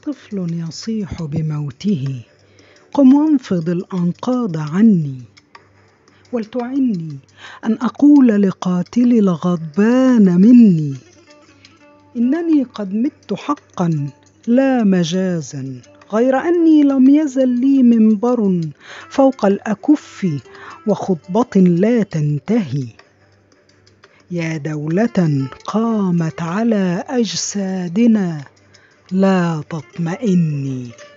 طفل يصيح بموته، قم وانفض الأنقاض عني، ولتعني أن أقول لقاتلي الغضبان مني: إنني قد مت حقا لا مجازا، غير أني لم يزل لي منبر فوق الأكف وخطبة لا تنتهي. يا دولة قامت على أجسادنا لا تطمئني.